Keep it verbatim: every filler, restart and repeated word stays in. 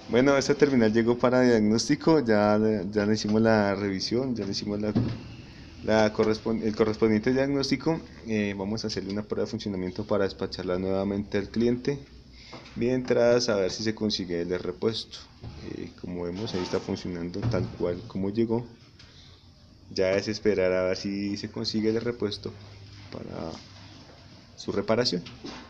Bueno, esta terminal llegó para diagnóstico, ya, le- ya le hicimos la revisión, ya le hicimos la, la correspon- el correspondiente diagnóstico. Eh, vamos a hacerle una prueba de funcionamiento para despacharla nuevamente al cliente, mientras a ver si se consigue el repuesto. Eh, como vemos, ahí está funcionando tal cual como llegó. Ya es esperar a ver si se consigue el repuesto para su reparación.